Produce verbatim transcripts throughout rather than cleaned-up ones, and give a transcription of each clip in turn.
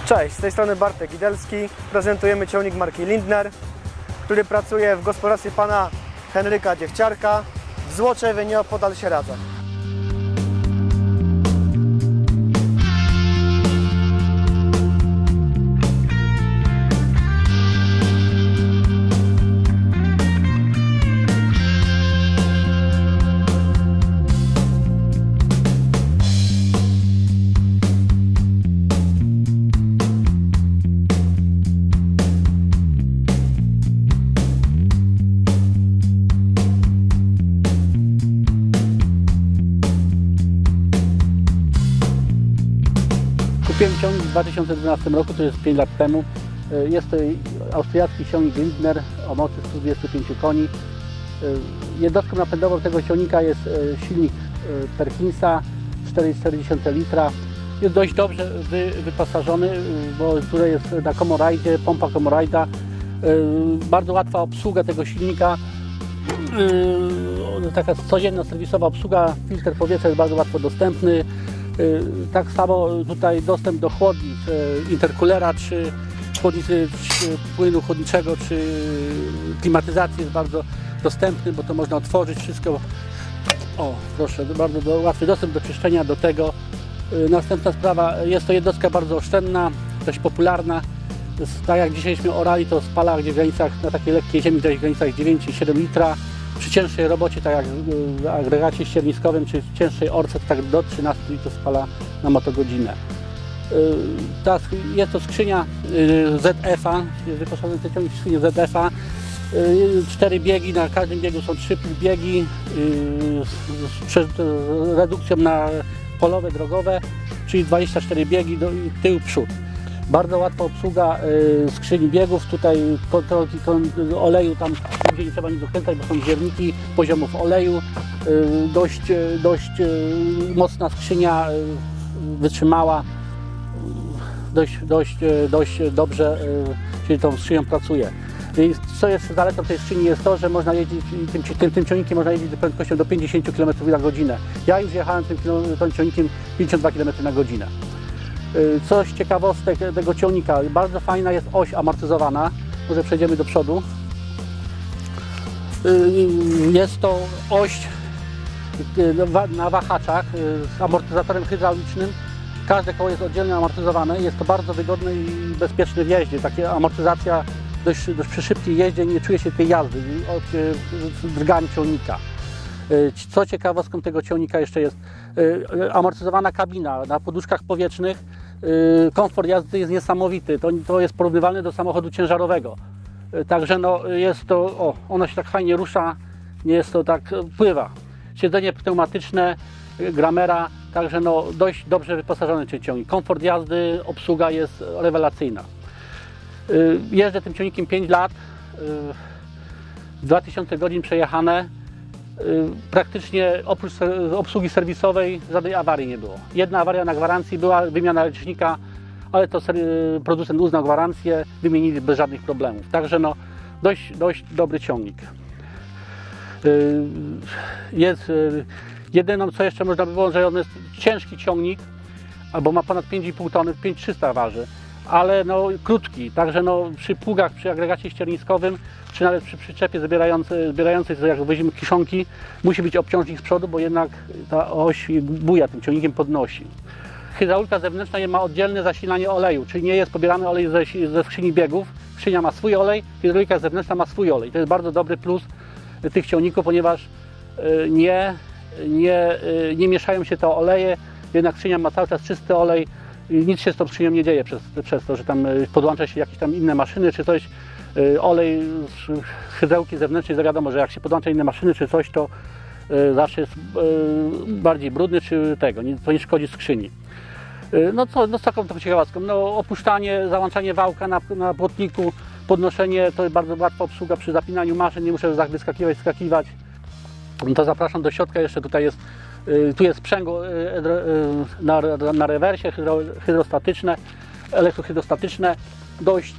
Cześć, z tej strony Bartek Idelski. Prezentujemy ciągnik marki Lindner, który pracuje w gospodarstwie pana Henryka Dziechciarka w Złoczewie, nieopodal Sieradza. Kupiłem ciągnik w dwa tysiące dwunastym roku, to jest pięć lat temu. Jest to austriacki ciągnik Lindner o mocy stu dwudziestu pięciu koni. Jednostką napędową tego ciągnika jest silnik Perkinsa cztery i cztery dziesiąte litra. Jest dość dobrze wy, wyposażony, bo tutaj jest na Comoride, pompa Comoride. Bardzo łatwa obsługa tego silnika. Taka codzienna serwisowa obsługa, filtr powietrza jest bardzo łatwo dostępny. Tak samo tutaj dostęp do chłodnic, interkulera, czy chłodnicy płynu chłodniczego, czy klimatyzacji jest bardzo dostępny, bo to można otworzyć wszystko. O, proszę, bardzo do, łatwy dostęp do czyszczenia do tego. Następna sprawa, jest to jednostka bardzo oszczędna, dość popularna. Tak jak dzisiejśmy orali, to spala gdzie w granicach, na takiej lekkiej ziemi, gdzieś w granicach dziewięć i siedem litra. Przy cięższej robocie, tak jak w agregacie ścierniskowym, czy cięższej orce, to tak do trzynastu litrów spala na motogodzinę. Jest to skrzynia Z F A, jest wyposażony w ciągnik w skrzynię Z F A. Cztery biegi, na każdym biegu są trzy biegi z redukcją na polowe, drogowe, czyli dwadzieścia cztery biegi do tył, przód. Bardzo łatwa obsługa y, skrzyni biegów, tutaj kontrolki oleju, tam gdzie nie trzeba nic dokręcać, bo są zierniki poziomów oleju. Y, dość dość y, mocna skrzynia, y, wytrzymała, y, dość, dość, y, dość dobrze y, się tą skrzynią pracuje. I co jest zaletą tej skrzyni, jest to, że można jeździć tym, tym, tym ciągnikiem można jeździć z prędkością do pięćdziesięciu kilometrów na godzinę. Ja już jechałem tym, tym ciągnikiem pięćdziesiąt dwa kilometry na godzinę. Coś ciekawostek tego ciągnika, bardzo fajna jest oś amortyzowana, może przejdziemy do przodu. Jest to oś na wahaczach z amortyzatorem hydraulicznym. Każde koło jest oddzielnie amortyzowane, jest to bardzo wygodne i bezpieczne w jeździe. Taka amortyzacja dość, dość przy szybkiej jeździe nie czuje się tej jazdy od drgań ciągnika. Co ciekawostką tego ciągnika jeszcze jest amortyzowana kabina na poduszkach powietrznych. Komfort jazdy jest niesamowity, to, to jest porównywalne do samochodu ciężarowego. Także no jest to, o, ona się tak fajnie rusza, nie jest to tak, pływa. Siedzenie pneumatyczne, Gramera, także no dość dobrze wyposażony ten ciągnik. Komfort jazdy, obsługa jest rewelacyjna. Jeżdżę tym ciągnikiem pięć lat, dwa tysiące godzin przejechane. Praktycznie oprócz obsługi serwisowej żadnej awarii nie było. Jedna awaria na gwarancji była, wymiana licznika, ale to producent uznał gwarancję, wymienili bez żadnych problemów. Także no dość, dość dobry ciągnik. Jest jedyną, co jeszcze można by było, że on jest ciężki ciągnik, albo ma ponad pięć i pół tony, pięć tysięcy trzysta waży, ale no krótki, także no przy pługach, przy agregacie ścierniskowym, czy nawet przy przyczepie zbierającej, zbierającej jak weźmiemy kiszonki, musi być obciążnik z przodu, bo jednak ta oś buja tym ciągnikiem podnosi. Hydraulika zewnętrzna ma oddzielne zasilanie oleju, czyli nie jest pobierany olej ze, ze skrzyni biegów. Skrzynia ma swój olej, hydraulika zewnętrzna ma swój olej. To jest bardzo dobry plus tych ciągników, ponieważ nie, nie, nie mieszają się te oleje, jednak skrzynia ma cały czas czysty olej. Nic się z tą skrzynią nie dzieje przez, przez to, że tam podłącza się jakieś tam inne maszyny czy coś. Olej z hydrauliki zewnętrznej, wiadomo, że jak się podłącza inne maszyny czy coś, to zawsze jest bardziej brudny czy tego, to nie szkodzi skrzyni. No co, no z taką to ciekawostką, no opuszczanie, załączanie wałka na, na błotniku, podnoszenie, to jest bardzo łatwa obsługa przy zapinaniu maszyn, nie muszę wyskakiwać, skakiwać. To zapraszam do środka, jeszcze tutaj jest, tu jest sprzęgło na, na rewersie, hydro, hydrostatyczne, elektrohydrostatyczne, dość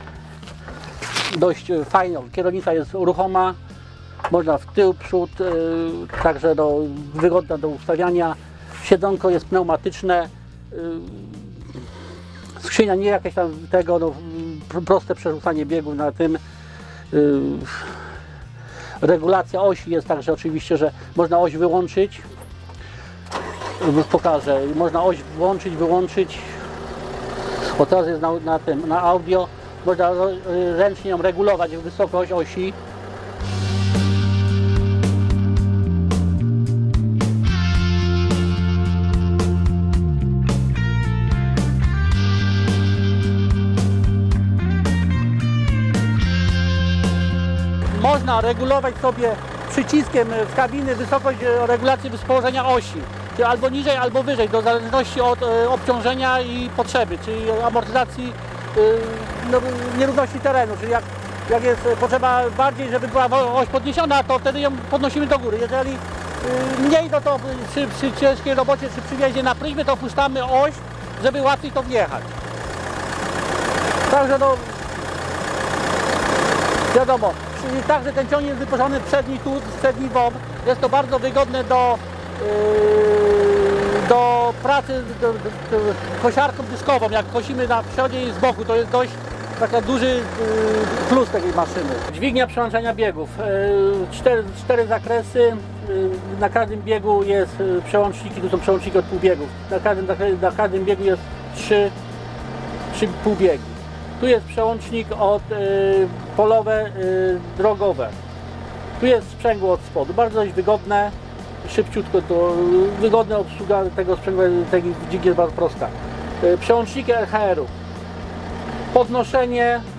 dość fajnie. Kierownica jest ruchoma, można w tył, przód, yy, także no, wygodna do ustawiania. Siedzonko jest pneumatyczne, Skrzynia nie jakieś tam tego, no, proste przerzucanie biegów na tym. Yy, regulacja osi jest tak, że oczywiście, że można oś wyłączyć. Już pokażę. Można oś włączyć, wyłączyć. Bo teraz jest na, na tym, na audio. Można ręcznie ją regulować wysokość osi. Można regulować sobie przyciskiem z kabiny wysokość regulacji położenia osi, czyli albo niżej, albo wyżej, do zależności od e, obciążenia i potrzeby, czyli amortyzacji e, no, nierówności terenu, czyli jak, jak jest potrzeba bardziej, żeby była oś podniesiona, to wtedy ją podnosimy do góry. Jeżeli e, mniej, no to przy, przy ciężkiej robocie, czy przy wjeździe na pryzmę, to opuszczamy oś, żeby łatwiej to wjechać. Także no, wiadomo, także ten ciągnik jest wyposażony w przedni tuz, w przedni W O M. Jest to bardzo wygodne do, yy, do pracy do, do, do, kosiarką dyskową. Jak kosimy na przodzie i z boku, to jest dość taki duży yy, plus takiej maszyny. Dźwignia przełączania biegów. Yy, cztery, cztery zakresy. Yy, na każdym biegu jest yy, przełączniki, tu są przełączniki od półbiegów. Na każdym, na każdym biegu jest trzy, trzy półbiegi. Tu jest przełącznik od y, polowe, y, drogowe. Tu jest sprzęgło od spodu. Bardzo dość wygodne, szybciutko to y, wygodna obsługa tego sprzęgła, tej dźwigni jest bardzo prosta. Y, przełączniki R H R-u. Podnoszenie,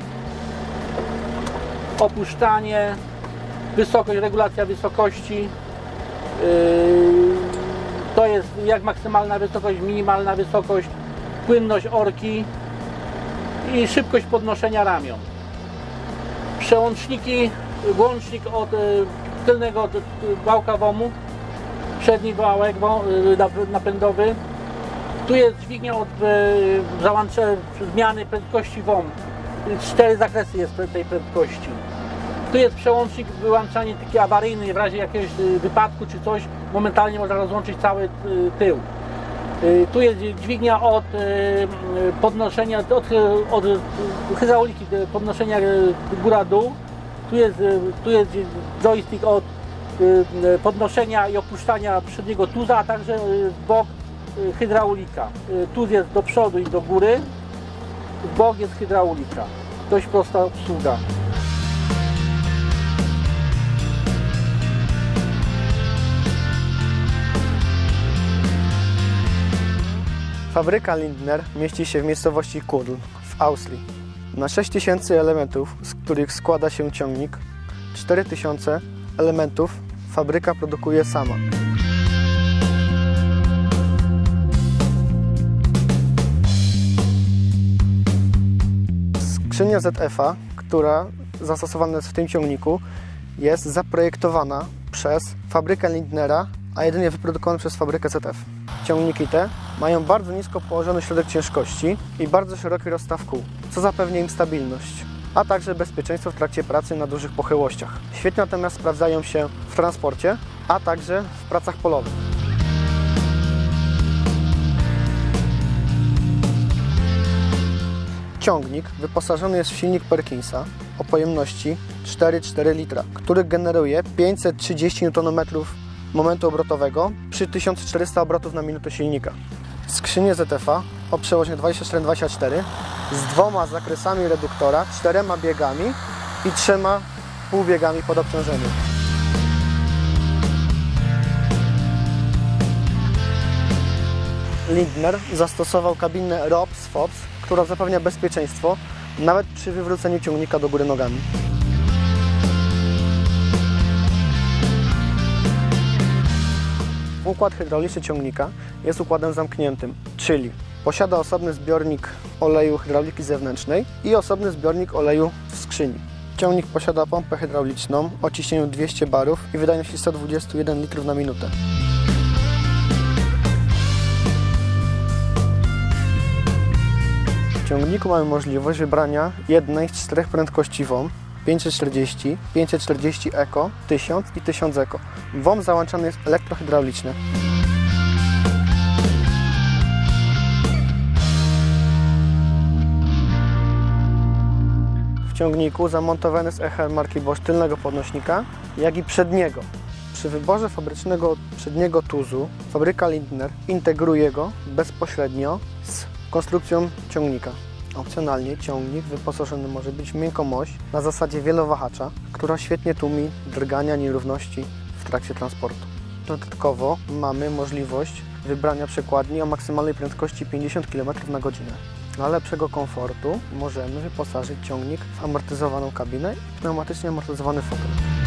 opuszczanie, wysokość, regulacja wysokości. Y, to jest jak maksymalna wysokość, minimalna wysokość, płynność orki i szybkość podnoszenia ramion. Przełączniki, włącznik od y, tylnego od, y, wałka W O M-u, przedni wałek y, napędowy. Tu jest dźwignia od y, załącze zmiany prędkości W O M. Cztery zakresy jest tej prędkości. Tu jest przełącznik wyłączanie taki awaryjny, w razie jakiegoś y, wypadku czy coś, momentalnie można rozłączyć cały y, tył. Tu jest dźwignia od podnoszenia, od, od hydrauliki, podnoszenia góra-dół. Tu jest, tu jest joystick od podnoszenia i opuszczania przedniego tuza, a także w bok hydraulika. Tuz jest do przodu i do góry, w bok jest hydraulika. Dość prosta obsługa. Fabryka Lindner mieści się w miejscowości Kudl w Austrii. Na sześć tysięcy elementów, z których składa się ciągnik, cztery tysiące elementów fabryka produkuje sama. Skrzynia Z F A, która zastosowana jest w tym ciągniku, jest zaprojektowana przez fabrykę Lindnera, a jedynie wyprodukowana przez fabrykę Z F. Ciągniki te mają bardzo nisko położony środek ciężkości i bardzo szeroki rozstaw kół, co zapewnia im stabilność, a także bezpieczeństwo w trakcie pracy na dużych pochyłościach. Świetnie natomiast sprawdzają się w transporcie, a także w pracach polowych. Ciągnik wyposażony jest w silnik Perkinsa o pojemności cztery przecinek cztery litra, który generuje pięćset trzydzieści niutonometrów momentu obrotowego przy tysiąc czterysta obrotów na minutę silnika. Skrzynię Z F A o przewozie dwadzieścia cztery na dwadzieścia cztery z dwoma zakresami reduktora, czterema biegami i trzema półbiegami pod obciążeniem. Lindner zastosował kabinę R O P S F O P S, która zapewnia bezpieczeństwo nawet przy wywróceniu ciągnika do góry nogami. Układ hydrauliczny ciągnika jest układem zamkniętym, czyli posiada osobny zbiornik oleju hydrauliki zewnętrznej i osobny zbiornik oleju w skrzyni. Ciągnik posiada pompę hydrauliczną o ciśnieniu dwieście barów i wydajności sto dwadzieścia jeden litrów na minutę. W ciągniku mamy możliwość wybrania jednej z czterech prędkości W O M, pięćset czterdzieści, pięćset czterdzieści Eco, tysiąc i tysiąc Eco. W O M załączany jest elektrohydrauliczny. ciągniku zamontowany jest echer marki Bosch tylnego podnośnika, jak i przedniego. Przy wyborze fabrycznego przedniego tuzu fabryka Lindner integruje go bezpośrednio z konstrukcją ciągnika. Opcjonalnie ciągnik wyposażony może być w miękką oś na zasadzie wielowahacza, która świetnie tłumi drgania, nierówności w trakcie transportu. Dodatkowo mamy możliwość wybrania przekładni o maksymalnej prędkości pięćdziesiąt kilometrów na godzinę. Dla lepszego komfortu możemy wyposażyć ciągnik w amortyzowaną kabinę i pneumatycznie amortyzowany fotel.